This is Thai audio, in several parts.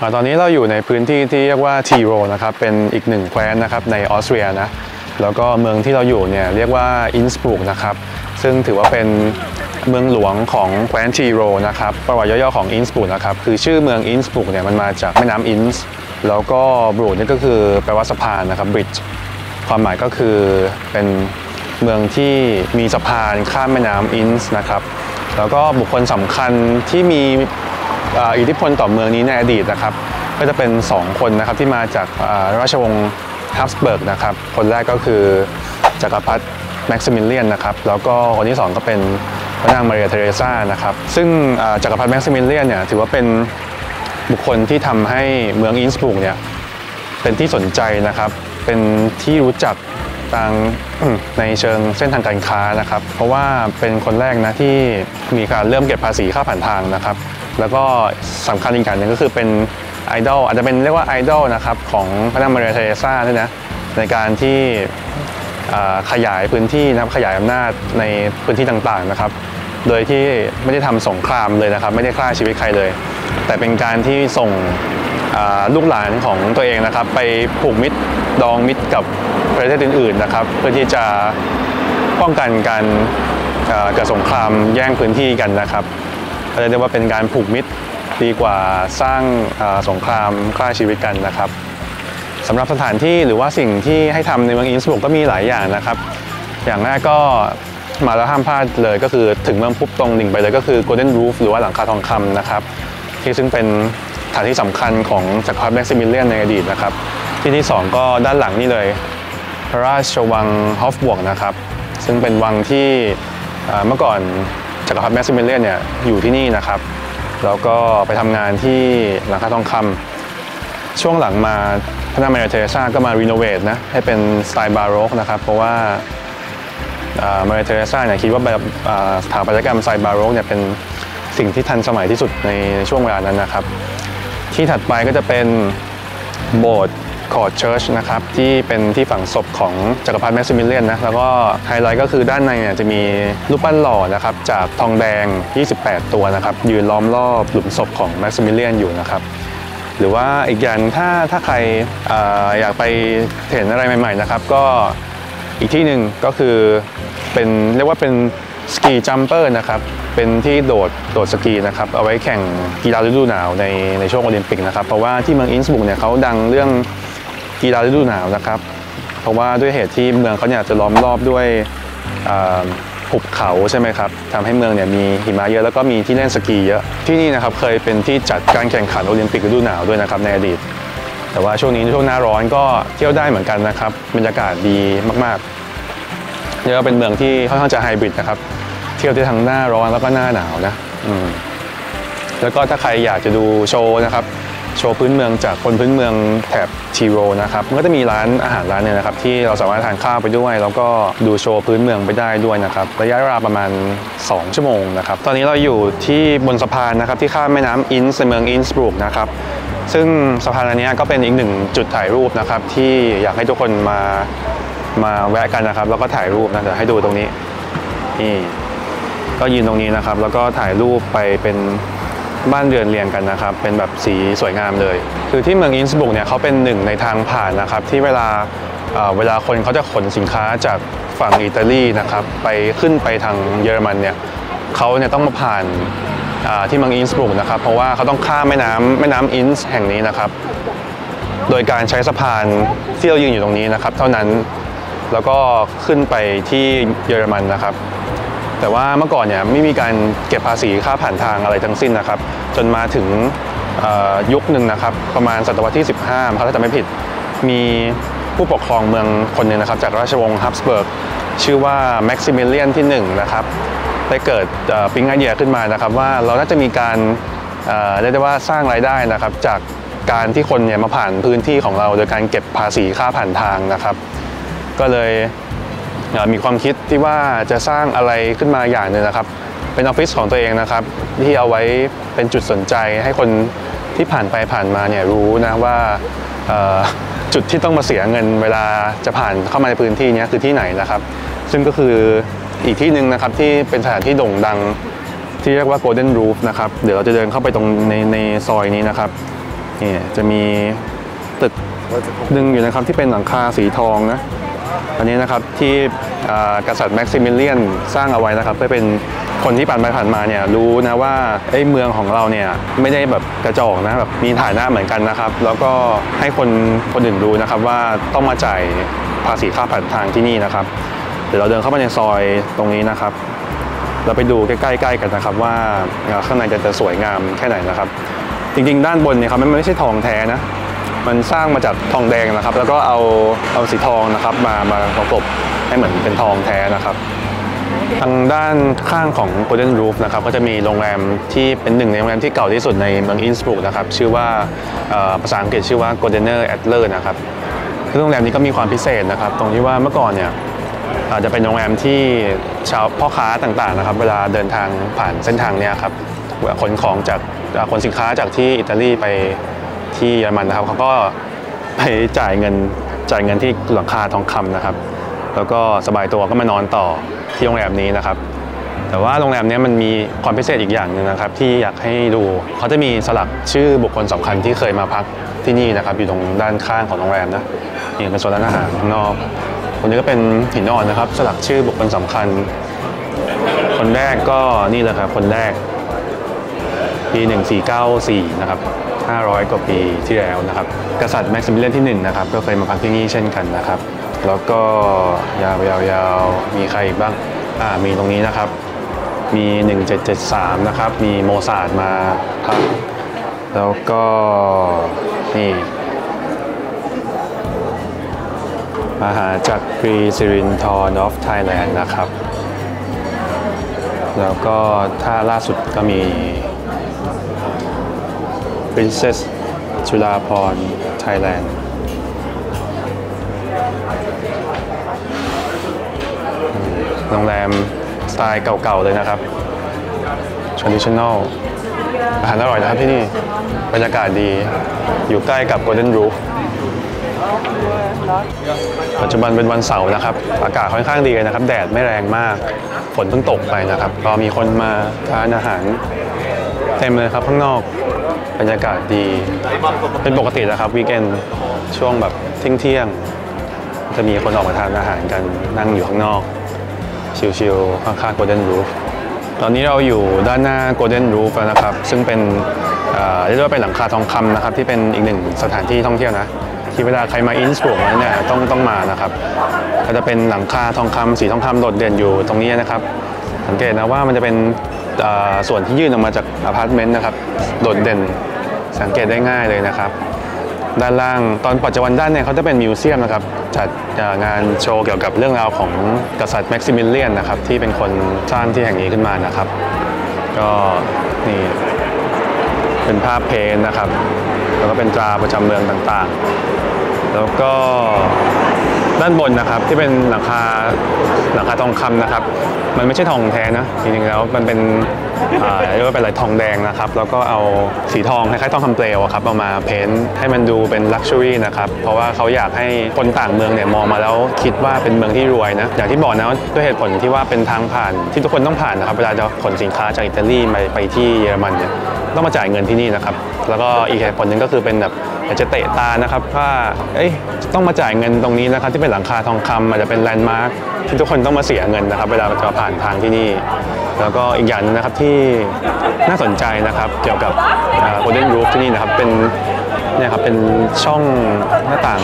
ตอนนี้เราอยู่ในพื้นที่ที่เรียกว่าทีโรนะครับเป็นอีกหนึ่งแคว้นนะครับในออสเตรียนะแล้วก็เมืองที่เราอยู่เนี่ยเรียกว่าอินสบรูกนะครับซึ่งถือว่าเป็นเมืองหลวงของแคว้นทีโรนะครับประวัติย่อๆของอินสบรูกนะครับคือชื่อเมืองอินสบรูกเนี่ยมันมาจากแม่น้ำอินส์แล้วก็บรูกนี่ก็คือแปลว่าสะพานนะครับบริดจ์ความหมายก็คือเป็นเมืองที่มีสะพานข้ามแม่น้ำอินส์นะครับแล้วก็บุคคลสำคัญที่มีอิทธิพลต่อเมืองนี้ในอดีตนะครับก็จะเป็น2คนนะครับที่มาจากราชวงศ์ฮับสเบิร์กนะครับคนแรกก็คือจักรพรรดิแม็กซิมิเลียนนะครับแล้วก็คนที่2ก็เป็นพระนางมาเรียเทเรซานะครับซึ่งจักรพรรดิแม็กซิมิเลียนเนี่ยถือว่าเป็นบุคคลที่ทำให้เมืองอินสบรูกเนี่ยเป็นที่สนใจนะครับเป็นที่รู้จักทางในเชิงเส้นทางการค้านะครับเพราะว่าเป็นคนแรกนะที่มีการเริ่มเก็บภาษีค่าผ่านทางนะครับแล้วก็สำคัญอีกอย่างหนึ่งก็คือเป็นไอดอลอาจจะเป็นเรียกว่าไอดอลนะครับของพระนางมาเรียเทเรซาด้วยนะในการที่ขยายพื้นที่นะครับขยายอำนาจในพื้นที่ต่างๆนะครับโดยที่ไม่ได้ทำสงครามเลยนะครับไม่ได้ฆ่าชีวิตใครเลยแต่เป็นการที่ส่งลูกหลานของตัวเองนะครับไปผูกมิตรดองมิตรกับประเทศอื่นๆนะครับเพื่อที่จะป้องกันการเกิดสงครามแย่งพื้นที่กันนะครับก็เรียกว่าเป็นการผูกมิตรดีกว่าสร้างสงครามฆ่าชีวิตกันนะครับสำหรับสถานที่หรือว่าสิ่งที่ให้ทำในเมืองอินสบรูกก็มีหลายอย่างนะครับอย่างแรกก็มาแล้วห้ามพลาดเลยก็คือถึงเมืองปุ๊บตรงดิ่งไปเลยก็คือ Golden Roof หรือว่าหลังคาทองคำนะครับที่ซึ่งเป็นสถานที่สำคัญของจักรพรรดิแม็กซิมิเลียนในอดีตนะครับที่2ก็ด้านหลังนี่เลยพระราชวังฮอฟบวกนะครับซึ่งเป็นวังที่เมื่อก่อนจักรพรรดิแม็กซิมิเลียนเนี่ยอยู่ที่นี่นะครับแล้วก็ไปทำงานที่หลังคาทองคำช่วงหลังมาพระนางมาเรียเทเรซาก็มารีโนเวทนะให้เป็นสไตล์บาโรกนะครับเพราะว่ามาเรียเทเรซาเนี่ยคิดว่าแบบสถาปัตยกรรมสไตล์บาโรกเนี่ยเป็นสิ่งที่ทันสมัยที่สุดในช่วงเวลานั้นนะครับที่ถัดไปก็จะเป็นโบสถ์คอร์ดเชิร์ชนะครับที่เป็นที่ฝังศพของจักรพรรดิแม็กซิมิเลียนนะแล้วก็ไฮไลท์ก็คือด้านในเนี่ยจะมีรูปปั้นหล่อนะครับจากทองแดง28ตัวนะครับยืนล้อมรอบหลุมศพของแม็กซิมิเลียนอยู่นะครับหรือว่าอีกอย่างถ้าใครอยากไปเห็นอะไรใหม่ๆนะครับก็อีกที่หนึ่งก็คือเป็นเรียกว่าเป็นสกีจัมเปอร์นะครับเป็นที่โดดสกีนะครับเอาไว้แข่งกีฬาฤดูหนาวในช่วงโอลิมปิกนะครับเพราะว่าที่เมืองอินสบรูกเนี่ยเขาดังเรื่องกีฬาฤดูหนาวนะครับเพราะว่าด้วยเหตุที่เมืองเขาเนี่ยจะล้อมรอบด้วยหุบเขาใช่ไหมครับทำให้เมืองเนี่ยมีหิมะเยอะแล้วก็มีที่เล่นสกีเยอะที่นี่นะครับเคยเป็นที่จัดการแข่งขันโอลิมปิกฤดูหนาวด้วยนะครับในอดีตแต่ว่าช่วงนี้ช่วงหน้าร้อนก็เที่ยวได้เหมือนกันนะครับบรรยากาศดีมากๆเรียกว่าเป็นเมืองที่ค่อนข้างจะไฮบริดนะครับเที่ยวได้ทั้งหน้าร้อนแล้วก็หน้าหนาวนะแล้วก็ถ้าใครอยากจะดูโชว์นะครับโชว์พื้นเมืองจากคนพื้นเมืองแถบทีโรนะครับมันก็จะมีร้านอาหารร้านเนี่ยนะครับที่เราสามารถทานข้าวไปด้วยแล้วก็ดูโชว์พื้นเมืองไปได้ด้วยนะครับระยะเวลาประมาณ2 ชั่วโมงนะครับตอนนี้เราอยู่ที่บนสะพานนะครับที่ข้ามแม่น้ำอินส์ในเมืองอินสบรูกนะครับซึ่งสะพานอันนี้ก็เป็นอีกหนึ่งจุดถ่ายรูปนะครับที่อยากให้ทุกคนมาแวะกันนะครับแล้วก็ถ่ายรูปนะเดี๋ยวให้ดูตรงนี้นี่ก็ยืนตรงนี้นะครับแล้วก็ถ่ายรูปไปเป็นบ้านเรือนเรียงกันนะครับเป็นแบบสีสวยงามเลยคือที่เมืองอินสบรูกเนี่ยเขาเป็นหนึ่งในทางผ่านนะครับที่เวลาคนเขาจะขนสินค้าจากฝั่งอิตาลีนะครับไปขึ้นไปทางเยอรมันเนี่ยเขาเนี่ยต้องมาผ่านที่เมืองอินสบรูกนะครับเพราะว่าเขาต้องข้ามแม่น้ำอินส์แห่งนี้นะครับโดยการใช้สะพานที่เรายืนอยู่ตรงนี้นะครับเท่านั้นแล้วก็ขึ้นไปที่เยอรมันนะครับแต่ว่าเมื่อก่อนเนี่ยไม่มีการเก็บภาษีค่าผ่านทางอะไรทั้งสิ้นนะครับจนมาถึงยุคหนึ่งนะครับประมาณศตวรรษที่15ถ้าจำไม่ผิดมีผู้ปกครองเมืองคนหนึ่งนะครับจากราชวงศ์ฮับสเบิร์กชื่อว่าแม็กซิมิเลียนที่1นะครับได้เกิดปิ๊งไอเดียขึ้นมานะครับว่าเราน่าจะมีการเรียกได้ว่าสร้างรายได้นะครับจากการที่คนเนี่ยมาผ่านพื้นที่ของเราโดยการเก็บภาษีค่าผ่านทางนะครับก็เลยมีความคิดที่ว่าจะสร้างอะไรขึ้นมาอย่างหนึ่งนะครับเป็นออฟฟิศของตัวเองนะครับที่เอาไว้เป็นจุดสนใจให้คนที่ผ่านไปผ่านมาเนี่ยรู้นะว่าจุดที่ต้องมาเสียเงินเวลาจะผ่านเข้ามาในพื้นที่นี้คือที่ไหนนะครับซึ่งก็คืออีกที่หนึ่งนะครับที่เป็นสถานที่โด่งดังที่เรียกว่า Golden Roof นะครับเดี๋ยวเราจะเดินเข้าไปตรงในซอยนี้นะครับนี่จะมีตึกหนึ่งอยู่นะครับที่เป็นหลังคาสีทองนะอันนี้นะครับที่กษัตริย์แม็กซิมิเลียนสร้างเอาไว้นะครับเพื่อเป็นคนที่ผ่านไปผ่านมาเนี่ยรู้นะว่าเมืองของเราเนี่ยไม่ได้แบบกระจอกนะแบบมีฐานะเหมือนกันนะครับแล้วก็ให้คนอื่นรู้นะครับว่าต้องมาจ่ายภาษีค่าผ่านทางที่นี่นะครับเดี๋ยวเราเดินเข้ามาในซอยตรงนี้นะครับเราไปดูใกล้ๆกันนะครับว่าข้างในจะสวยงามแค่ไหนนะครับจริงๆด้านบนเนี่ยครับมันไม่ใช่ทองแท้นะมันสร้างมาจากทองแดงนะครับแล้วก็เอาสีทองนะครับมาประกบให้เหมือนเป็นทองแท้นะครับทางด้านข้างของ Golden Roof นะครับก็จะมีโรงแรมที่เป็นหนึ่งในโรงแรมที่เก่าที่สุดในเมืองอินสบรุกนะครับชื่อว่าภาษาอังกฤษชื่อว่า Goldener Adler นะครับโรงแรมนี้ก็มีความพิเศษนะครับตรงที่ว่าเมื่อก่อนเนี่ยอาจจะเป็นโรงแรมที่ชาวพ่อค้าต่างๆนะครับเวลาเดินทางผ่านเส้นทางนี้ครับขนของจากขนสินค้าจากที่อิตาลีไปที่เยอรมันนะครับเขาก็ไปจ่ายเงินที่หลังคาทองคำนะครับแล้วก็สบายตัวก็มานอนต่อที่โรงแรมนี้นะครับแต่ว่าโรงแรมนี้มันมีความพิเศษอีกอย่างหนึ่งนะครับที่อยากให้ดูเขาจะมีสลักชื่อบุคคลสำคัญที่เคยมาพักที่นี่นะครับอยู่ตรงด้านข้างของโรงแรมนะนี่เป็นโซนร้านอาหารข้างนอกตรงนี้ก็เป็นหินอ่อนนะครับสลักชื่อบุคคลสำคัญคนแรกก็นี่แหละครับคนแรกปี 1494 นะครับ500 กว่าปีที่แล้วนะครับกษัตริย์แม็กซิมิเลียนที่1นะครับก็เคยมาพักที่นี่เช่นกันนะครับแล้วก็ยาวๆมีใครอีกบ้างมีตรงนี้นะครับมี 1773 นะครับมีโมซาร์ทมาพักแล้วก็นี่มหาจักรีสิรินธร of Thailand นะครับแล้วก็ถ้าล่าสุดก็มี Princess จุฬาภรณ์ Thailand โรงแรมสไตล์เก่าๆเลยนะครับ traditional อาหารอร่อยนะครับที่นี่บรรยากาศดีอยู่ใกล้กับ Golden Roof ปัจจุบันเป็นวันเสาร์นะครับอากาศค่อนข้างดีเลยนะครับแดดไม่แรงมากฝนเพิ่งตกไปนะครับก็มีคนมาทานอาหารเต็มเลยครับข้างนอกบรรยากาศดีเป็นปกตินะครับวีคเอนด์ช่วงแบบเที่ยงจะมีคนออกมาทานอาหารกันนั่งอยู่ข้างนอกชิลๆข้างๆ Golden Roof ตอนนี้เราอยู่ด้านหน้า Golden Roof แล้วนะครับซึ่งเป็นเรียกว่าเป็นหลังคาทองคำนะครับที่เป็นอีกหนึ่งสถานที่ท่องเที่ยวนะที่เวลาใครมาอินสบรุกเนี่ยต้องมานะครับก็จะเป็นหลังคาทองคำสีทองคำโดดเด่นอยู่ตรงนี้นะครับสังเกตนะว่ามันจะเป็นส่วนที่ยื่นออกมาจากอพาร์ตเมนต์นะครับโดดเด่นสังเกตได้ง่ายเลยนะครับด้านล่างตอนปัจจุบันด้านเนี่ยเขาจะเป็นมิวเซียมนะครับจัดงานโชว์เกี่ยวกับเรื่องราวของกษัตริย์แม็กซิมิเลียนนะครับที่เป็นคนสร้างที่แห่งนี้ขึ้นมานะครับก็นี่เป็นภาพเพนท์นะครับแล้วก็เป็นตราประจำเมืองต่างๆแล้วก็ด้านบนนะครับที่เป็นหลังคาทองคำนะครับมันไม่ใช่ทองแท้นะจริงๆแล้วมันเป็นเรียกว่าเป็นอะไรทองแดงนะครับแล้วก็เอาสีทองคล้ายๆทองคำเปลวครับเอามาเพ้นท์ให้มันดูเป็นลักชัวรี่นะครับเพราะว่าเขาอยากให้คนต่างเมืองเนี่ยมองมาแล้วคิดว่าเป็นเมืองที่รวยนะอย่างที่บอกนะด้วยเหตุผลที่ว่าเป็นทางผ่านที่ทุกคนต้องผ่านนะครับเวลาจะขนสินค้าจากอิตาลีไปที่เยอรมันเนี่ยต้องมาจ่ายเงินที่นี่นะครับแล้วก็อีกเหตุผลหนึ่งก็คือเป็นแบบจะเตะตานะครับว่าต้องมาจ่ายเงินตรงนี้นะครับที่เป็นหลังคาทองคำอาจจะเป็นแลนด์มาร์คที่ทุกคนต้องมาเสียเงินนะครับเวลาจะผ่านทางที่นี่แล้วก็อีกอย่างนึงนะครับที่น่าสนใจนะครับเกี่ยวกับ Golden Roof ที่นี่นะครับเป็นเนี่ยครับเป็นช่องหน้าต่าง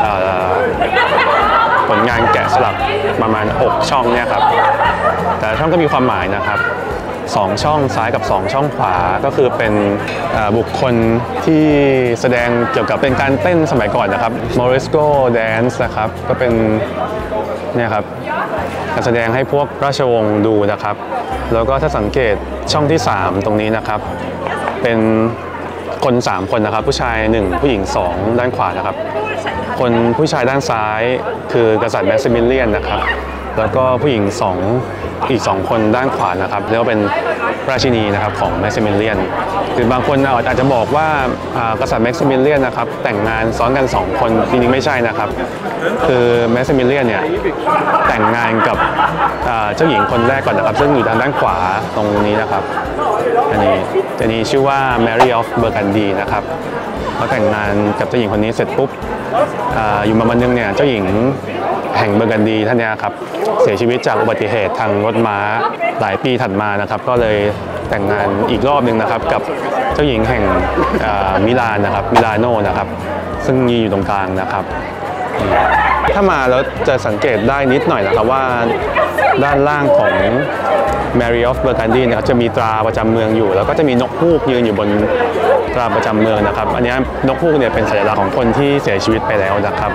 ผลงานแกะสลักประมาณ6ช่องเนี่ยครับแต่ช่องก็มีความหมายนะครับ2ช่องซ้ายกับ2ช่องขวาก็คือเป็นบุคคลที่แสดงเกี่ยวกับเป็นการเต้นสมัยก่อนนะครับ Morisco Dance นะครับก็เป็นเนี่ยครับการแสดงให้พวกราชวงศ์ดูนะครับแล้วก็ถ้าสังเกตช่องที่3ตรงนี้นะครับเป็นคน3คนนะครับผู้ชาย1ผู้หญิง2ด้านขวานะครับคนผู้ชายด้านซ้ายคือกษัตริย์แม็กซิมิเลียนนะครับแล้วก็ผู้หญิงอีก2คนด้านขวานะครับเรียกว่าเป็นราชินีนะครับของแม็กซิมิเลียนคือบางคนอาจจะบอกว่ากษัตริย์แม็กซิมิเลียนนะครับแต่งงานซ้อนกัน2คนจริงๆไม่ใช่นะครับคือแม็กซิมิเลียนเนี่ยแต่งงานกับเจ้าหญิงคนแรกก่อนนะครับซึ่งอยู่ทางด้านขวาตรงนี้นะครับอันนี้ชื่อว่า Mary of Burgundy นะครับเขาแต่งงานกับเจ้าหญิงคนนี้เสร็จปุ๊บอยู่มาวันนึงเนี่ยเจ้าหญิงแห่งเบอร์กันดีท่านนี้ครับเสียชีวิตจากอุบัติเหตุทางรถม้าหลายปีถัดมานะครับก็เลยแต่งงานอีกรอบนึงนะครับกับเจ้าหญิงแห่งมิลานนะครับมิลานโนนะครับซึ่งมีอยู่ตรงกลางนะครับถ้ามาแล้วจะสังเกตได้นิดหน่อยนะครับว่าด้านล่างของ Mary of Burgundy นะครับจะมีตราประจำเมืองอยู่แล้วก็จะมีนกฮูกยืนอยู่บนตราประจำเมืองนะครับอันนี้นกฮูกเนี่ยเป็นสัญลักษณ์ของคนที่เสียชีวิตไปแล้วนะครับ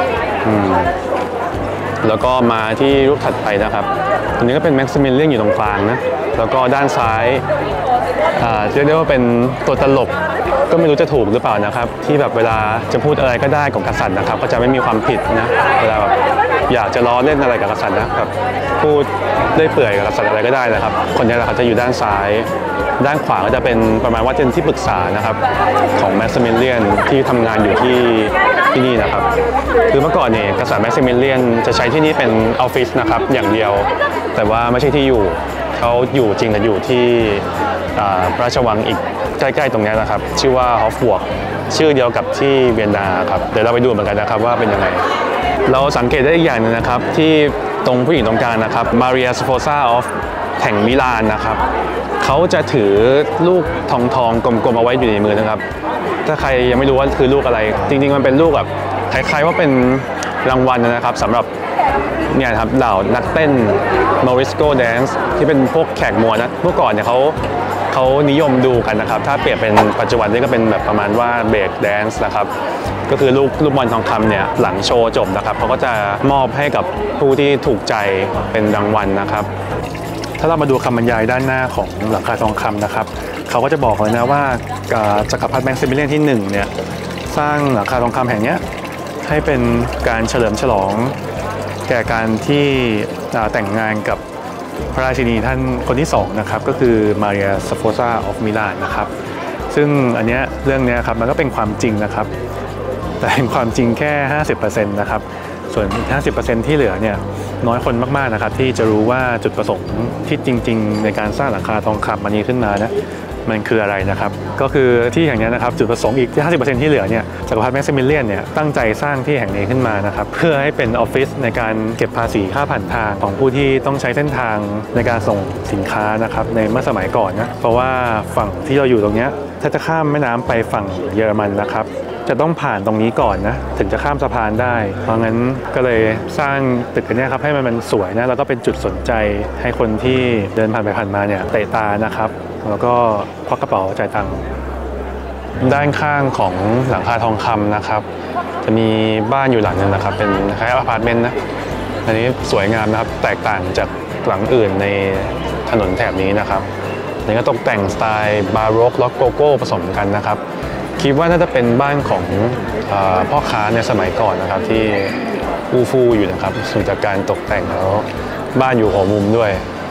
แล้วก็มาที่รูปถัดไปนะครับอันนี้ก็เป็นแม็กซิมิเลียนอยู่ตรงกลางนะแล้วก็ด้านซ้ายเรียกได้ว่าเป็นตัวตลกก็ไม่รู้จะถูกหรือเปล่านะครับที่แบบเวลาจะพูดอะไรก็ได้กับกษัตริย์นะครับก็จะไม่มีความผิดนะเวลาแบบอยากจะล้อเล่นอะไรกับกษัตริย์นะครับพูดได้เปื่อยกับกษัตริย์อะไรก็ได้นะครับคนนี้นะครับจะอยู่ด้านซ้ายด้านขวาก็จะเป็นประมาณว่าเป็นที่ปรึกษานะครับของแม็กซิมิเลียนที่ทำงานอยู่ที่นี่นะครับคือเมื่อก่อนเนี่ยกษัตริย์แม็กซิมิเลียนจะใช้ที่นี่เป็นออฟฟิศนะครับอย่างเดียวแต่ว่าไม่ใช่ที่อยู่เขาอยู่จริงแต่อยู่ที่พระราชวังอีกใกล้ๆตรงนี้นะครับชื่อว่าฮอฟบวกชื่อเดียวกับที่เวียนนาครับเดี๋ยวเราไปดูเหมือนกันนะครับว่าเป็นยังไงเราสังเกตได้อีกอย่างนึงนะครับที่ตรงผู้หญิงตรงกลางนะครับมาเรียสโฟซาออฟแห่งมิลานนะครับเขาจะถือลูกทองกลมๆเอาไว้อยู่ในมือนะครับถ้าใครยังไม่รู้ว่าคือลูกอะไรจริงๆมันเป็นลูกแบบคล้ายๆว่าเป็นรางวัลนะครับสำหรับเนี่ยครับเหล่านักเต้นมาริสโกแดนซ์ที่เป็นพวกแขกมวยนะเมื่อก่อนเนี่ยเขานิยมดูกันนะครับถ้าเปรียบเป็นปัจจุบันนี่ก็เป็นแบบประมาณว่าเบรกแดนซ์นะครับก็คือลูกบอลทองคำเนี่ยหลังโชว์จบนะครับเขาก็จะมอบให้กับผู้ที่ถูกใจเป็นรางวัลนะครับถ้าเรามาดูคำบรรยายด้านหน้าของหลังคาทองคำนะครับเขาก็จะบอกเลยนะว่าจักรพรรดิแม็กซิมิเลียนที่1เนี่ยสร้างหลังคาทองคำแห่งนี้ให้เป็นการเฉลิมฉลองแก่การที่แต่งงานกับพระราชินีท่านคนที่2นะครับก็คือมาเรียสโฟซาออฟมิลานนะครับซึ่งอันนี้เรื่องนี้ครับมันก็เป็นความจริงนะครับแต่เป็นความจริงแค่ 50% นะครับส่วนอีก 50% ที่เหลือเนี่ยน้อยคนมากๆนะครับที่จะรู้ว่าจุดประสงค์ที่จริงๆในการสร้างหลังคาทองคำอันนี้ขึ้นมานะมันคืออะไรนะครับก็คือที่แห่งนี้นะครับจุดประสงค์อีก 50% ที่เหลือเนี่ยจักรพรรดิแม็กซิมิเลียนเนี่ยตั้งใจสร้างที่แห่งนี้ขึ้นมานะครับเพื่อให้เป็นออฟฟิศในการเก็บภาษีค่าผ่านทางของผู้ที่ต้องใช้เส้นทางในการส่งสินค้านะครับในเมื่อสมัยก่อนนะเพราะว่าฝั่งที่เราอยู่ตรงนี้ถ้าจะข้ามแม่น้ำไปฝั่งเยอรมันนะครับจะต้องผ่านตรงนี้ก่อนนะถึงจะข้ามสะพานได้เพราะงั้นก็เลยสร้างตึกนี้ครับให้มันสวยนะแล้วก็เป็นจุดสนใจให้คนที่เดินผ่านไปผ่านมาเนี่ยเตะตานะครับแล้วก็ควักกระเป๋าจ่ายตังค์ด้านข้างของหลังคาทองคำนะครับจะมีบ้านอยู่หลังนึงนะครับเป็นคล้ายอพาร์ตเมนต์นะอันนี้สวยงามนะครับแตกต่างจากหลังอื่นในถนนแถบนี้นะครับนี่ก็ตกแต่งสไตล์บาโรกล็อกโกโก้ผสมกันนะครับคิดว่าน่าจะเป็นบ้านของพ่อค้าในสมัยก่อนนะครับที่อู้ฟู่อยู่นะครับส่วนจากการตกแต่งแล้วบ้านอยู่หัวมุมด้วย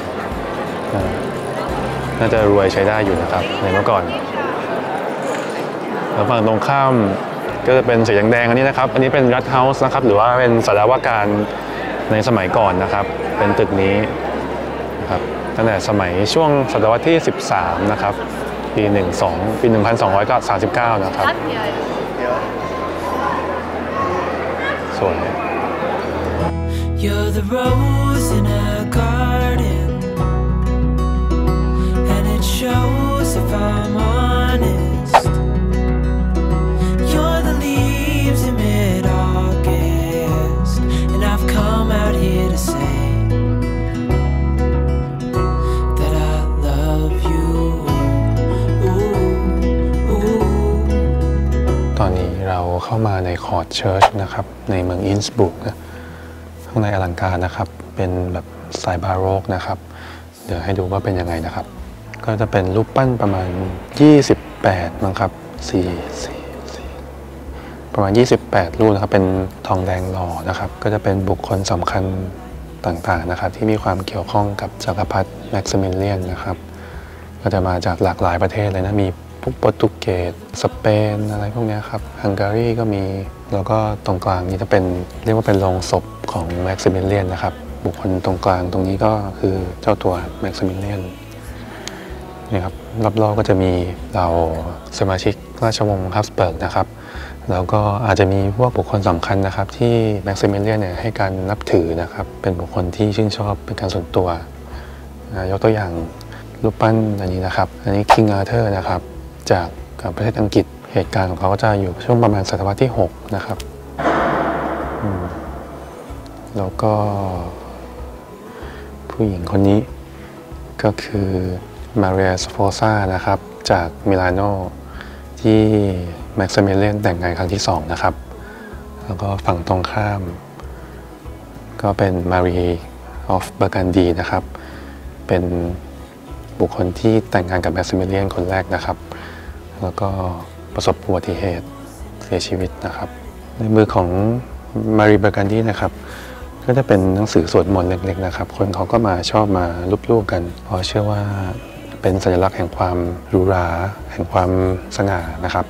น่าจะรวยใช้ได้อยู่นะครับในเมื่อก่อนแล้วฝั่งตรงข้ามก็จะเป็นสีแดงๆอันนี้นะครับอันนี้เป็นรัฐเฮาส์นะครับหรือว่าเป็นสารวการในสมัยก่อนนะครับเป็นตึกนี้นะครับตั้งแต่สมัยช่วงศตวรรษที่13นะครับปี1239นะครับสวย You're the rose in a garden and it shows if I'm honest You're the leaves in mid-August and I've come out here to sayตอนนี้เราเข้ามาในคอร์ทเชิร์ชนะครับในเมืองอินสบรุกนะข้างในอลังการนะครับเป็นแบบสไตล์บาโรกนะครับเดี๋ยวให้ดูว่าเป็นยังไงนะครับก็จะเป็นรูปปั้นประมาณ28มั้งครับประมาณ28รูปนะครับเป็นทองแดงหล่อนะครับก็จะเป็นบุคคลสำคัญต่างๆนะครับที่มีความเกี่ยวข้องกับจักรพรรดิแม็กซิมิเลียนนะครับก็จะมาจากหลากหลายประเทศเลยนะมีพวกโปรตุเกสสเปนอะไรพวกนี้ครับฮังการีก็มีแล้วก็ตรงกลางนี้จะเป็นเรียกว่าเป็นโรงศพของแม็กซิมิเลียนนะครับบุคคลตรงกลางตรงนี้ก็คือเจ้าตัวแม็กซิมิเลียนนี่ครับรอบๆก็จะมีเราสมาชิกราชวงศ์ฮับสเบิร์กนะครับแล้วก็อาจจะมีพวกบุคคลสำคัญนะครับที่แม็กซิมิเลียนเนี่ยให้การนับถือนะครับเป็นบุคคลที่ชื่นชอบเป็นการส่วนตัวยกตัวอย่างรูปปั้นอันนี้นะครับอันนี้คิงอาร์เธอร์นะครับจากประเทศอังกฤษเหตุการณ์ของเขาก็จะอยู่ช่วงประมาณศตวรรษที่6นะครับแล้วก็ผู้หญิงคนนี้ก็คือมาเรียสโฟซานะครับจากมิลานโนที่แม็กซิมิเลียนแต่งงานครั้งที่2นะครับแล้วก็ฝั่งตรงข้ามก็เป็นมารีออฟเบอร์กันดีนะครับเป็นบุคคลที่แต่งงานกับแม็กซิมิเลียนคนแรกนะครับแล้วก็ประสบอุบัติเหตุเสียชีวิตนะครับในมือของมารีเบอร์กันดีนะครับก็จะเป็นหนังสือสวดมนต์เล็กๆนะครับคนเขาก็มาชอบมารูปๆกันเพราะเชื่อว่าเป็นสัญลักษณ์แห่งความหรูหราแห่งความสง่านะครับ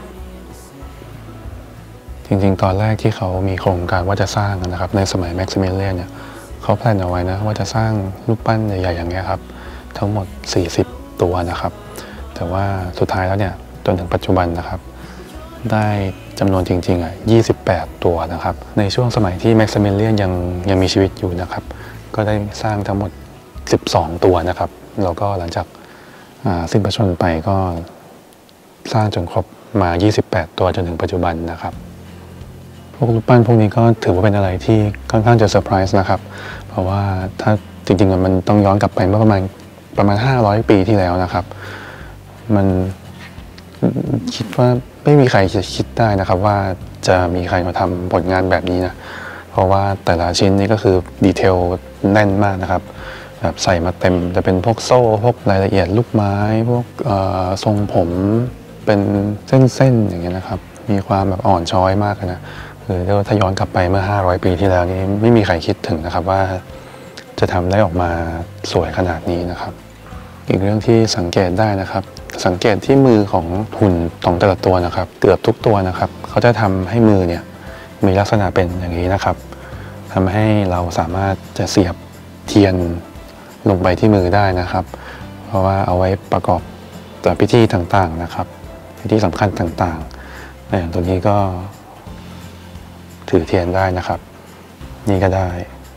จริงๆตอนแรกที่เขามีโครงการว่าจะสร้างนะครับในสมัยแม็กซิมิเลียนเนี่ยเขาแพลนเอาไว้นะว่าจะสร้างรูปปั้นใหญ่ๆอย่างเงี้ยครับทั้งหมด40ตัวนะครับแต่ว่าสุดท้ายแล้วเนี่ยจนถึงปัจจุบันนะครับได้จำนวนจริงๆ28ตัวนะครับในช่วงสมัยที่แม็กซิมิเลียนยังมีชีวิตอยู่นะครับก็ได้สร้างทั้งหมด12ตัวนะครับแล้วก็หลังจากสิ้นพระชนม์ไปก็สร้างจนครบมา28ตัวจนถึงปัจจุบันนะครับพวกรูปปั้นพวกนี้ก็ถือว่าเป็นอะไรที่ค่อนข้างจะเซอร์ไพรส์นะครับเพราะว่าถ้าจริงๆมันต้องย้อนกลับไปเมื่อประมาณ500 ปีที่แล้วนะครับมันคิดว่าไม่มีใครจะคิดได้นะครับว่าจะมีใครมาทำผลงานแบบนี้นะเพราะว่าแต่ละชิ้นนี่ก็คือดีเทลแน่นมากนะครับแบบใส่มาเต็มจะเป็นพวกโซ่พวกรายละเอียดลูกไม้พวกทรงผมเป็นเส้นๆอย่างเงี้ยนะครับมีความแบบอ่อนช้อยมากนะคือถ้าย้อนกลับไปเมื่อ500 ปีที่แล้วนี่ไม่มีใครคิดถึงนะครับว่าจะทำได้ออกมาสวยขนาดนี้นะครับอีกเรื่องที่สังเกตได้นะครับสังเกตที่มือของหุ่นของแต่ละตัวนะครับเกือบทุกตัวนะครับเขาจะทำให้มือเนี่ยมีลักษณะเป็นอย่างนี้นะครับทำให้เราสามารถจะเสียบเทียนลงไปที่มือได้นะครับเพราะว่าเอาไว้ประกอบพิธีต่างๆนะครับพิธีสำคัญต่างๆอย่างตัวนี้ก็ถือเทียนได้นะครับนี่ก็ได้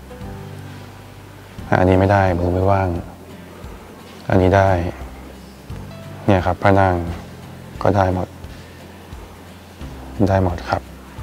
อันนี้ไม่ได้มือไม่ว่างอันนี้ได้เนี่ยครับพระนางก็ได้หมดครับ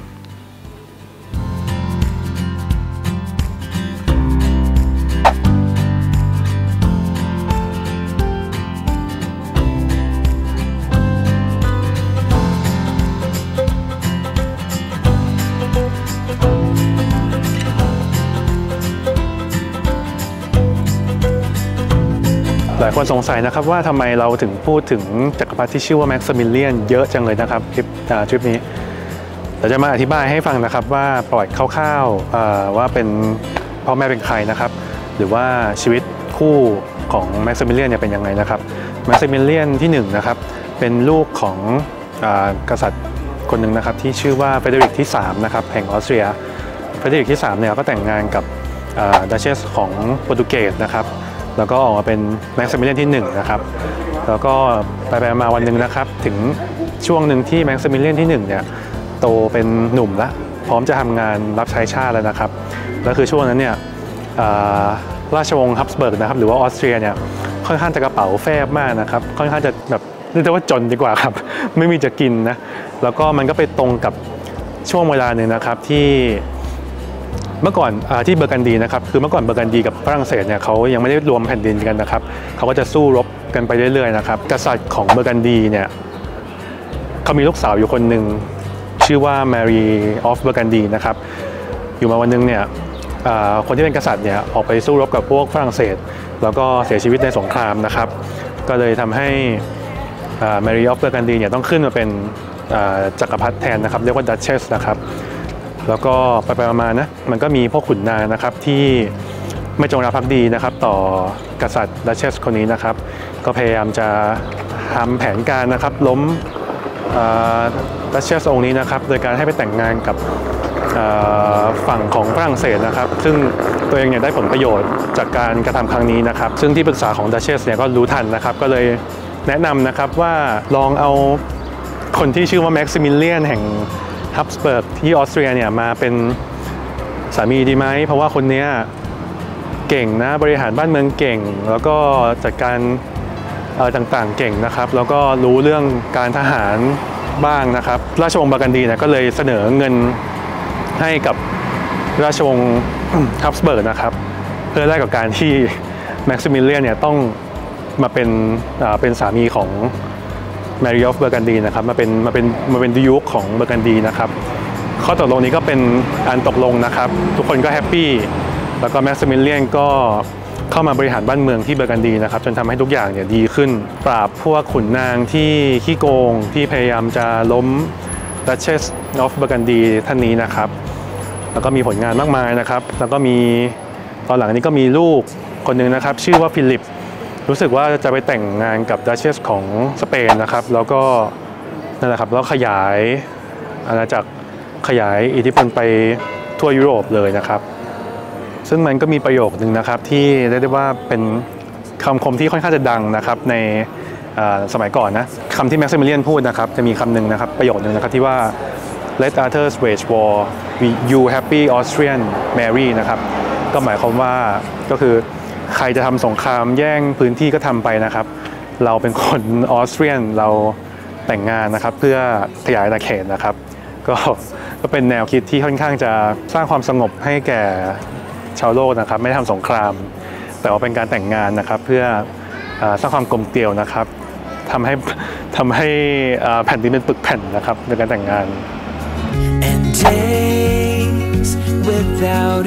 หลายคนสงสัยนะครับว่าทำไมเราถึงพูดถึงจักรพรรดิที่ชื่อว่าแม็กซิมิเลียนเยอะจังเลยนะครับทริปนี้เราจะมาอธิบายให้ฟังนะครับว่าประวัติคร่าวๆว่าเป็นพ่อแม่เป็นใครนะครับหรือว่าชีวิตคู่ของแม็กซิมิเลียนเนี่ยเป็นยังไงนะครับแม็กซิมิเลียนที่1นะครับเป็นลูกของกษัตริย์คนหนึ่งนะครับที่ชื่อว่าเฟเดริกที่3นะครับแห่งออสเตรียเฟเดริกที่3เนี่ยก็แต่งงานกับดัชเชสของโปรตุเกสนะครับแล้วก็ออกมาเป็นแม็กซิมิเลียนที่1นะครับแล้วก็ไปมาวันหนึ่งนะครับถึงช่วงหนึ่งที่แม็กซิมิเลียนที่1เนี่ยโตเป็นหนุ่มแล้วพร้อมจะทำงานรับใช้ชาติแล้วนะครับแล้วคือช่วงนั้นเนี่ยราชวงศ์ฮับสเบิร์กนะครับหรือว่าออสเตรียเนี่ยค่อนข้างจะกระเป๋าแฟบมากนะครับค่อนข้างจะแบบเรียกว่าจนดีกว่าครับไม่มีจะกินนะแล้วก็มันก็ไปตรงกับช่วงเวลาหนึ่งนะครับที่เมื่อก่อนที่เบอร์กันดีนะครับคือเมื่อก่อนเบอร์กันดีกับฝรั่งเศสเนี่ยเขายังไม่ได้รวมแผ่นดินกันนะครับเขาก็จะสู้รบกันไปเรื่อยๆนะครับกษัตริย์ของเบอร์กันดีเนี่ยเขามีลูกสาวอยู่คนหนึ่งชื่อว่าแมรี่ออฟเบอร์กันดีนะครับอยู่มาวันนึงเนี่ยคนที่เป็นกษัตริย์เนี่ยออกไปสู้รบกับพวกฝรั่งเศสแล้วก็เสียชีวิตในสงครามนะครับก็เลยทำให้แมรี่ออฟเบอร์กันดีเนี่ยต้องขึ้นมาเป็นจักรพรรดิแทนนะครับเรียกว่าดัชเชสนะครับแล้วก็ไปๆมาๆนะมันก็มีพวกขุนนางนะครับที่ไม่จงรักภักดีนะครับต่อกษัตริย์ดัชเชสคนนี้นะครับก็พยายามจะทำแผนการนะครับล้มดัชเชสองค์นี้นะครับโดยการให้ไปแต่งงานกับฝั่งของฝรั่งเศสนะครับซึ่งตัวเองเนี่ยได้ผลประโยชน์จากการกระทำครั้งนี้นะครับซึ่งที่ปรึกษาของดัชเชสเนี่ยก็รู้ทันนะครับก็เลยแนะนำนะครับว่าลองเอาคนที่ชื่อว่าแม็กซิมิเลียนแห่งฮับสเบิร์กที่ออสเตรียเนี่ยมาเป็นสามีดีไหมเพราะว่าคนนี้เก่งนะบริหารบ้านเมืองเก่งแล้วก็จัดการต่างๆเก่งนะครับแล้วก็รู้เรื่องการทหารบ้างนะครับราชวงศ์บาร์กันดีเนี่ยก็เลยเสนอเงินให้กับราชวงศ์ฮับสเบิร์กนะครับเพื่อแลกกับการที่แม็กซิมิเลียนเนี่ยต้องมาเป็นสามีของแมรี่ออฟเบอร์กันดีนะครับมาเป็นดิยูคของเบอร์กันดีนะครับข้อตกลงนี้ก็เป็นอันตกลงนะครับทุกคนก็แฮปปี้แล้วก็แม็กซิมิเลียนก็เข้ามาบริหารบ้านเมืองที่เบอร์กันดีนะครับจนทำให้ทุกอย่างเนี่ยดีขึ้นปราบพวกขุนนางที่ขี้โกงที่พยายามจะล้มดัชเชสออฟเบอร์กันดีท่านนี้นะครับแล้วก็มีผลงานมากมายนะครับแล้วก็มีตอนหลังนี้ก็มีลูกคนหนึ่งนะครับชื่อว่าฟิลิปรู้สึกว่าจะไปแต่งงานกับดัชเชสของสเปนนะครับแล้วก็นั่นแหละครับแล้วขยายอาณาจักรขยายอิทธิพลไปทั่วยุโรปเลยนะครับซึ่งมันก็มีประโยคนึงนะครับที่เรียกได้ว่าเป็นคำคมที่ค่อนข้างจะดังนะครับในสมัยก่อนนะคำที่แม็กซิมิเลียนพูดนะครับจะมีคำหนึ่งนะครับประโยคนึงนะครับที่ว่า Let others wage war you happy Austrian marry นะครับก็หมายความว่าก็คือใครจะทำสงครามแย่งพื้นที่ก็ทำไปนะครับเราเป็นคนออสเตรียนเราแต่งงานนะครับเพื่อขยายอาณาเขตนะครับก็เป็นแนวคิดที่ค่อนข้างจะสร้างความสงบให้แก่ชาวโลกนะครับไม่ได้ทำสงครามแต่ว่าเป็นการแต่งงานนะครับเพื่อสร้างความกลมเกลียวนะครับทำให้แผ่นดินเป็นปึกแผ่นนะครับในการแต่งงาน And days without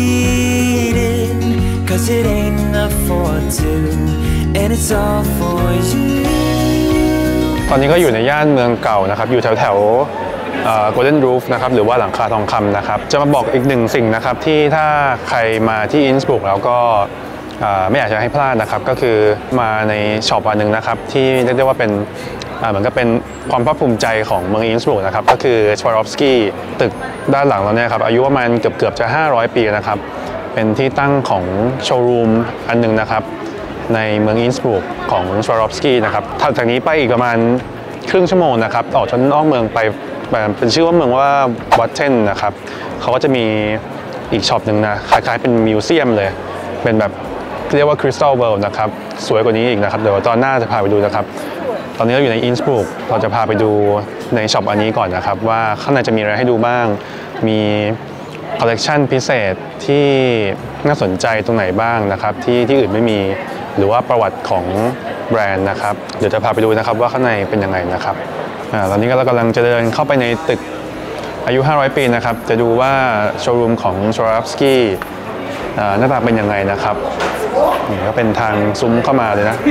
eating, 'cause it ain't enough for two, and it's all for you. ตอนนี้ก็อยู่ในย่านเมืองเก่านะครับอยู่แถวGolden Roof นะครับหรือว่าหลังคาทองคำนะครับจะมาบอกอีกหนึ่งสิ่งนะครับที่ถ้าใครมาที่อินสบรุกแล้วก็ไม่อยากจะให้พลาดนะครับก็คือมาในช็อปอันหนึ่งนะครับที่เรียกได้ว่าเป็นเหมือนกับเป็นความภาคภูมิใจของเมืองอินสบรุกนะครับก็คือสวารอฟสกี้ตึกด้านหลังเราเนี่ยครับอายุประมาณเกือบจะ500 ปีนะครับเป็นที่ตั้งของโชว์รูมอันหนึ่งนะครับในเมืองอินสบรุกของสวารอฟสกี้นะครับถัดจากนี้ไปอีกประมาณครึ่งชั่วโมงนะครับออกจนนอกเมืองไปเป็นชื่อว่าเมืองว่าวัตเทนนะครับเขาก็จะมีอีกช็อปหนึ่งนะคล้ายๆเป็นมิวเซียมเลยเป็นแบบเรียกว่าคริสตัลเวิลด์นะครับสวยกว่านี้อีกนะครับเดี๋ยวตอนหน้าจะพาไปดูนะครับตอนนี้เราอยู่ในอินสบรุกเราจะพาไปดูในช็อปอันนี้ก่อนนะครับว่าข้างในจะมีอะไรให้ดูบ้างมีคอลเลกชันพิเศษที่น่าสนใจตรงไหนบ้างนะครับที่อื่นไม่มีหรือว่าประวัติของแบรนด์นะครับเดี๋ยวจะพาไปดูนะครับว่าข้างในเป็นยังไงนะครับตอนนี้เรากำลังจะเดินเข้าไปในตึกอายุ500 ปีนะครับจะดูว่าโชว์รูมของสวารอฟสกี้หน้าตาเป็นยังไงนะครับนี่ก็เป็นทางซุ้มเข้ามาเลยนะ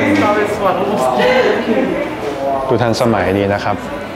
ดูทันสมัยดีนะครับ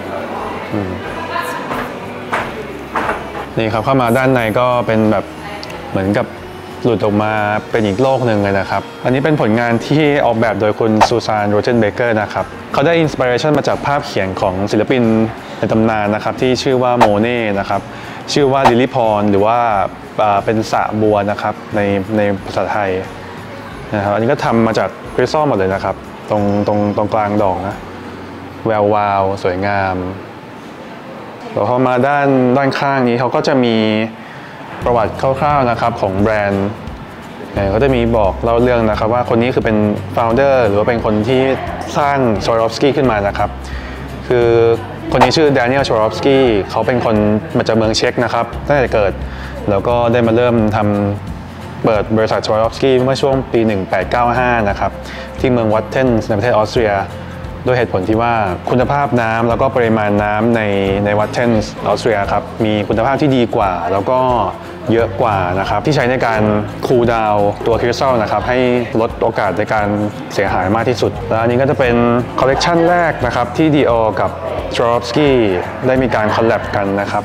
นี่ครับเข้ามาด้านในก็เป็นแบบเหมือนกับหลุดออกมาเป็นอีกโลกหนึ่งเลยนะครับอันนี้เป็นผลงานที่ออกแบบโดยคุณซูซานโรเจนเบเกอร์นะครับเขาได้อินสปิเรชันมาจากภาพเขียนของศิลปินในตำนานนะครับที่ชื่อว่าโมเน่นะครับชื่อว่าลิลลี่พรหรือว่าเป็นสระบัวนะครับในภาษาไทยนะครับอันนี้ก็ทำมาจากคริสตัลหมดเลยนะครับตรงกลางดอกนะแวววาวสวยงามแล้วพอมาด้านข้างนี้เขาก็จะมีประวัติคร่าวๆนะครับของแบรนด์เขาจะมีบอกเล่าเรื่องนะครับว่าคนนี้คือเป็น founder หรือว่าเป็นคนที่สร้างสวารอฟสกี้ขึ้นมานะครับคือคนนี้ชื่อ Daniel Swarovski เขาเป็นคนมาจากเมืองเช็กนะครับตั้งแต่เกิดแล้วก็ได้มาเริ่มเปิดบริษัท Swarovski เมื่อช่วงปี 1895 นะครับที่เมืองวัตเทนในประเทศออสเตรียด้วยเหตุผลที่ว่าคุณภาพน้ำแล้วก็ปริมาณน้ำในวัตเทนออสเตรียครับมีคุณภาพที่ดีกว่าแล้วก็เยอะกว่านะครับที่ใช้ในการคูลดาวน์ตัวคริสตัลนะครับให้ลดโอกาสในการเสียหายมากที่สุดและอันนี้ก็จะเป็นคอลเลกชันแรกนะครับที่ Dior กับ Swarovski ได้มีการคอลแลบกันนะครับ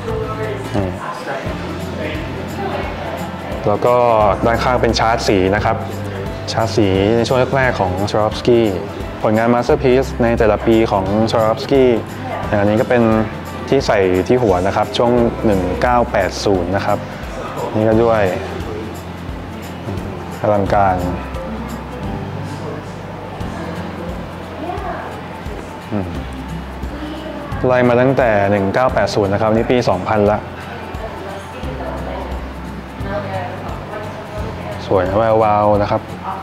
แล้วก็ด้านข้างเป็นชาร์ตสีนะครับชาร์ตสีในช่วงแรกๆของ Swarovski ผลงาน Masterpiece ในแต่ละปีของ Swarovski อันนี้ก็เป็นที่ใส่ที่หัวนะครับช่วง 1980 นะครับนี่ก็ด้วยอลังการไล่มาตั้งแต่ 1980 นะครับนี่ปี 2000 ละสวยนะแวววาวนะครับ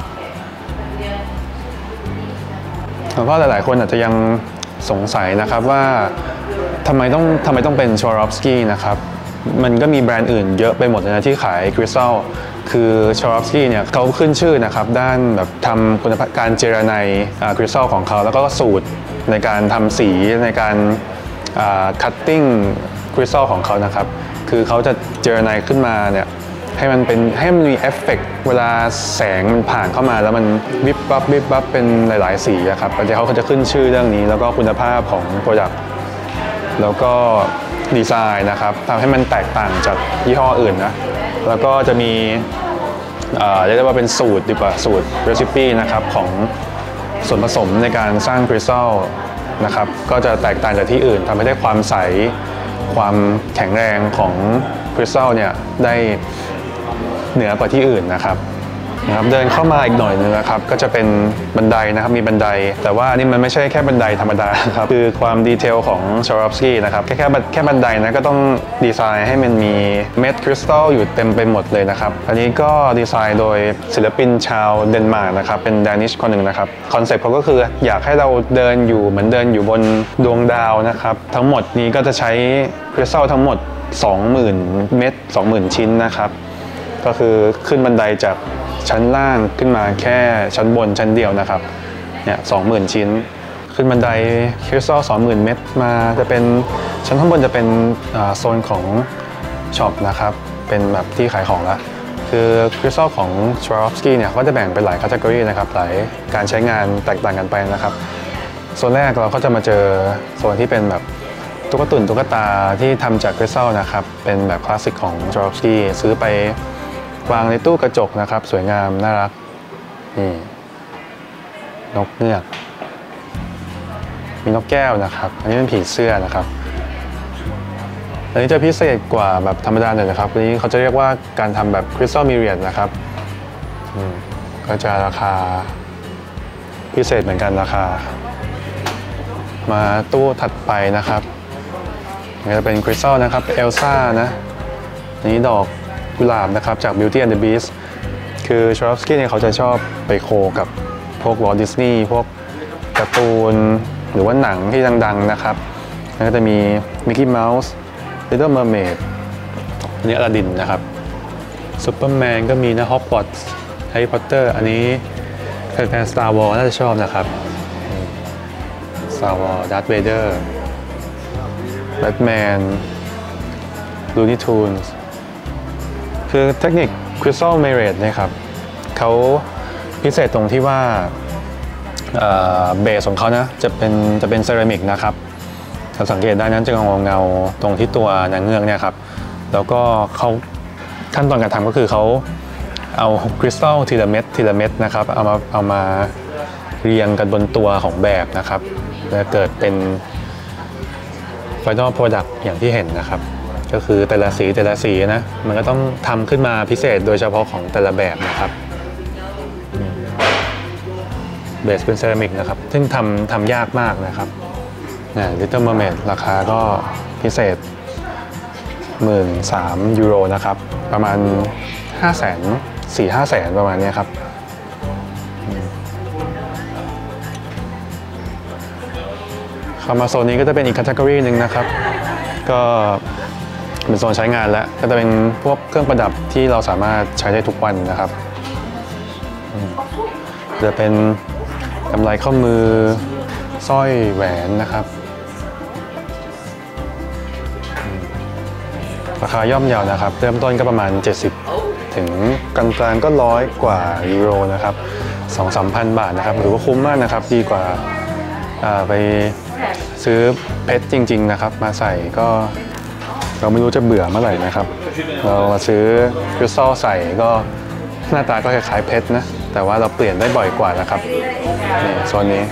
แล้วก็หลายๆคนอาจจะยังสงสัยนะครับว่าทำไมต้องเป็น Swarovski นะครับมันก็มีแบรนด์อื่นเยอะไปหมดเลยนะที่ขายคริสตัลคือ Swarovski เนี่ยเขาขึ้นชื่อนะครับด้านแบบทำคุณภาพการเจรไนคริสตัลของเขาแล้วก็สูตรในการทำสีในการคัตติ้งคริสตัลของเขานะครับคือเขาจะเจรไนขึ้นมาเนี่ยให้มันมีเอฟเฟกต์เวลาแสงมันผ่านเข้ามาแล้วมันวิบวับเป็นหลายๆสีครับแต่เขาจะขึ้นชื่อเรื่องนี้แล้วก็คุณภาพของโปรดักต์แล้วก็ดีไซน์นะครับทำให้มันแตกต่างจากยี่ห้ออื่นนะแล้วก็จะมีเรียกได้ว่าเป็นสูตรดีกว่าสูตรเรซิปีนะครับของส่วนผสมในการสร้างคริสตัลนะครับก็จะแตกต่างจากที่อื่นทำให้ได้ความใสความแข็งแรงของคริสตัลเนี่ยได้เหนือกว่าที่อื่นนะครับเดินเข้ามาอีกหน่อยนึงนะครับก็จะเป็นบันไดนะครับมีบันไดแต่ว่านี่มันไม่ใช่แค่บันไดธรรมดาครับคือความดีเทลของ Swarovski นะครับแค่บันไดนะก็ต้องดีไซน์ให้มันมีเม็ดคริสตัลอยู่เต็มไปหมดเลยนะครับอันนี้ก็ดีไซน์โดยศิลปินชาวเดนมาร์กนะครับเป็นดานิชคนหนึ่งนะครับคอนเซ็ปต์เขาก็คืออยากให้เราเดินอยู่เหมือนเดินอยู่บนดวงดาวนะครับทั้งหมดนี้ก็จะใช้คริสตัลทั้งหมด 20,000 เม็ด 20,000 ชิ้นนะครับก็คือขึ้นบันไดจากชั้นล่างขึ้นมาแค่ชั้นบนชั้นเดียวนะครับเนี่ย 20,000 ชิ้นขึ้นบันไดคริสตัล 20,000 เม็ดมาจะเป็นชั้นข้างบนจะเป็นโซนของช็อปนะครับเป็นแบบที่ขายของละคือคริสตัลของ Swarovski เนี่ยก็จะแบ่งเป็นหลายแคตตากรีนะครับหลายการใช้งานแตกต่างกันไปนะครับโซนแรกเราก็จะมาเจอโซนที่เป็นแบบตุ๊กตาที่ทำจากคริสตัลนะครับเป็นแบบคลาสสิกของ Swarovski ซื้อไปวางในตู้กระจกนะครับสวยงามน่ารักนี่นกเงือกมีนกแก้วนะครับอันนี้เป็นผีเสื้อนะครับอันนี้จะพิเศษกว่าแบบธรรมดาหน่อยนะครับอันนี้เขาจะเรียกว่าการทำแบบคริสตัลมิเรียดนะครับก็จะราคาพิเศษเหมือนกันราคามาตู้ถัดไปนะครับนี่จะเป็นคริสตัลนะครับเอลซ่านะอันนี้ดอกกุหลาบนะครับจาก Beauty and the Beast คือ Swarovski เนี่ยเขาจะชอบไปโคกับพวก Walt Disney พวกการ์ตูนหรือว่าหนังที่ดังๆนะครับแล้วก็จะมี Mickey Mouse Little Mermaid อันนี้อลาดินนะครับ Superman ก็มีนะ Hogwarts Harry Potter อันนี้แฟน Star Wars น่าจะชอบนะครับ Star Wars Darth Vader Batman Looney Tunesคือเทคนิค Crystal Mirror นะครับเขาพิเศษตรงที่ว่าเบสของเขานะจะเป็นเซรามิกนะครับเราสังเกตได้นั้นจะเงาตรงที่ตัวนางเงือกเนี่ยครับแล้วก็เขาขั้นตอนการทำก็คือเขาเอาคริสตัลทีละเม็ดนะครับเอามาเรียงกันบนตัวของแบบนะครับแล้วเกิดเป็น Final Product อย่างที่เห็นนะครับก็คือแต่ละสีนะมันก็ต้องทำขึ้นมาพิเศษโดยเฉพาะของแต่ละแบบนะครับเบสเป็นเซรามิกนะครับซึ่งทำยากมากนะครับLittle Mermaid ราคาก็พิเศษ 13,000 ยูโรนะครับประมาณ 4-5 แสนประมาณนี้ครับเข้ามาโซนนี้ก็จะเป็นอีกแคตตากรีหนึ่งนะครับก็เป็นโซนใช้งานแล้วก็จะเป็นพวกเครื่องประดับที่เราสามารถใช้ได้ทุกวันนะครับจะเป็นกำไลข้อมือสร้อยแหวนนะครับราคาย่อมเยานะครับเริ่มต้นก็ประมาณ70ถึงกลางๆก็100 กว่ายูโรนะครับ 2-3,000 บาทนะครับหรือว่าคุ้มมากนะครับดีกว่าไปซื้อเพชรจริงๆนะครับมาใส่ก็เราไม่รู้จะเบื่อเมื่อไหร่นะครับเรามาซื้อคริสตัลใส่ก็หน้าตาก็คล้ายๆเพชรนะแต่ว่าเราเปลี่ยนได้บ่อยกว่านะครับนี่โซนนี้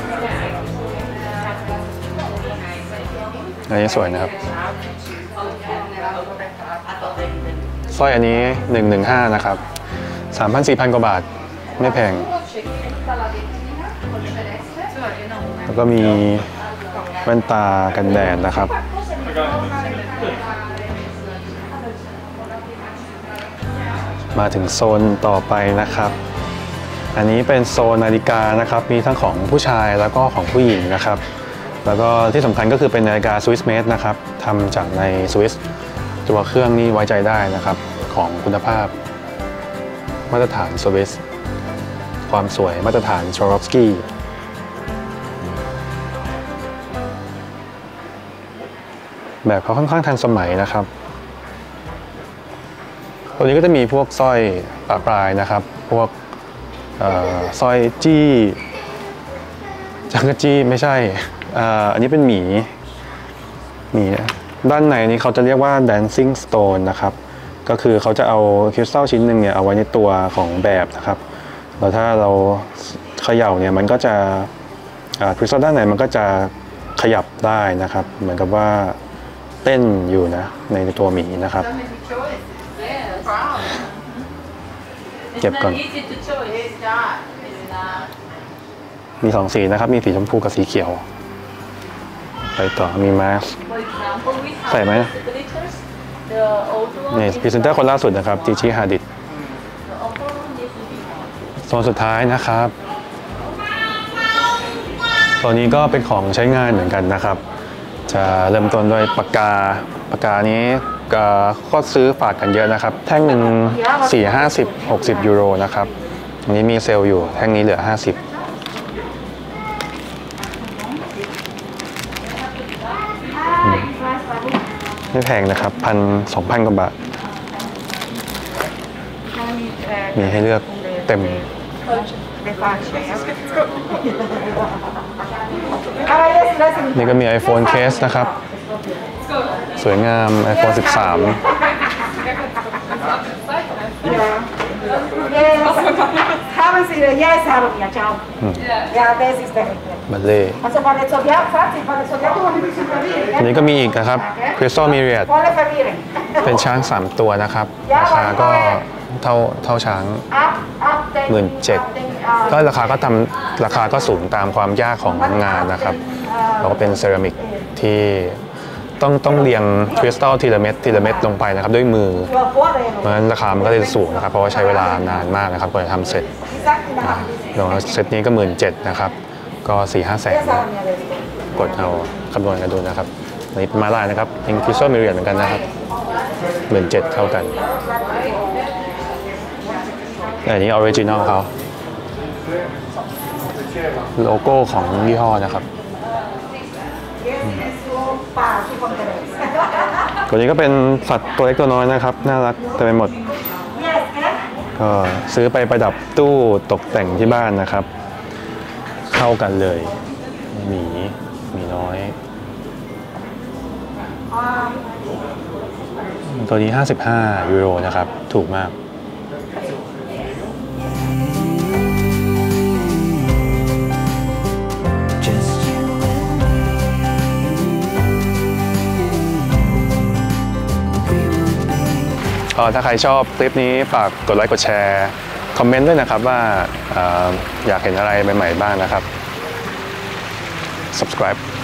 อันนี้สวยนะครับสร้อยอันนี้115นะครับ 3,000-4,000 กว่าบาทไม่แพงแล้วก็มีแว่นตากันแดดนะครับมาถึงโซนต่อไปนะครับอันนี้เป็นโซนนาฬิกานะครับมีทั้งของผู้ชายแล้วก็ของผู้หญิงนะครับแล้วก็ที่สำคัญก็คือเป็นนาฬิกา Swiss made นะครับทำจากในสวิสตัวเครื่องนี่ไว้ใจได้นะครับของคุณภาพมาตรฐานสวิสความสวยมาตรฐาน Swarovski แบบเขาค่อนข้างทันสมัยนะครับตัวนี้ก็จะมีพวกสร้อยปะปลายนะครับพวกสร้อยจี้จักรจี้ไม่ใช่อันนี้เป็นหมีด้านในนี้เขาจะเรียกว่า dancing stone นะครับก็คือเขาจะเอาคริสตัลชิ้นหนึ่งเนี่ยเอาไว้ในตัวของแบบนะครับแล้วถ้าเราเขย่าเนี่ยมันก็จะคริสตัลด้านในมันก็จะขยับได้นะครับเหมือนกับว่าเต้นอยู่นะในตัวหมีนะครับเก็บก่อนมี2สีนะครับมีสีชมพูกับสีเขียวไปต่อมีมาสใส่ไหมนี่พรีเซนเตอร์คนล่าสุดนะครับจิชิฮาดิดโซนสุดท้ายนะครับตัวนี้ก็เป็นของใช้งานเหมือนกันนะครับจะเริ่มต้นด้วยปากกานี้ก็ซื้อฝากกันเยอะนะครับแท่งหนึ่ง40-50-60 ยูโรนะครับอันนี้มีเซลล์อยู่แท่งนี้เหลือ50ไม่แพงนะครับ1,000-2,000 กว่าบาทมีให้เลือกเต็มนี่ก็มี iPhone case นะครับสวยงาม iPhone 13บัลเล่อันนี้ก็มีอีกนะครับ Crystal Myriad เป็นช้าง 3 ตัวนะครับราคาก็เท่าช้าง 17,000 ก็ราคาก็สูงตามความยากของงานนะครับแล้วก็เป็นเซรามิกที่ต้องเรียงคริสตัลทีละเม็ดลงไปนะครับด้วยมือเพราะฉะนั้นราคามันก็เลยสูงนะครับเพราะว่าใช้เวลานานมากนะครับกว่าจะทำเสร็จเซตนี้ก็17,000นะครับก็ 4-5 แสนกดเอาคำนวณกันดูนะครับนี่มาลายนะครับเป็นคริสตัลมิเรียนเหมือนกันนะครับ17,000เท่ากันอันนี้ออริจินอลเขาโลโก้ของยี่ห้อนะครับตัวนี้ก็เป็นสัตว์ตัวเล็กตัวน้อยนะครับน่ารักเต็มไปหมดก็ซื้อไปประดับตู้ตกแต่งที่บ้านนะครับเข้ากันเลยหมีน้อยตัวนี้55 ยูโรนะครับถูกมากถ้าใครชอบคลิปนี้ฝากกดไลค์กดแชร์คอมเมนต์ด้วยนะครับว่าอยากเห็นอะไรใหม่ๆบ้างนะครับ subscribe